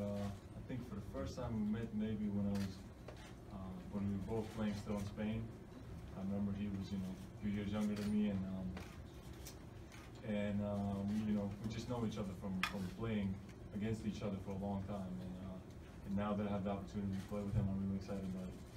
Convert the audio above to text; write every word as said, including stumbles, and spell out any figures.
uh, I think for the first time we met, maybe when I was uh, when we were both playing still in Spain. I remember he was, you know, a few years younger than me, and um, and uh, we, you know, we just know each other from from playing against each other for a long time. And, uh, and now that I have the opportunity to play with him, I'm really excited about it.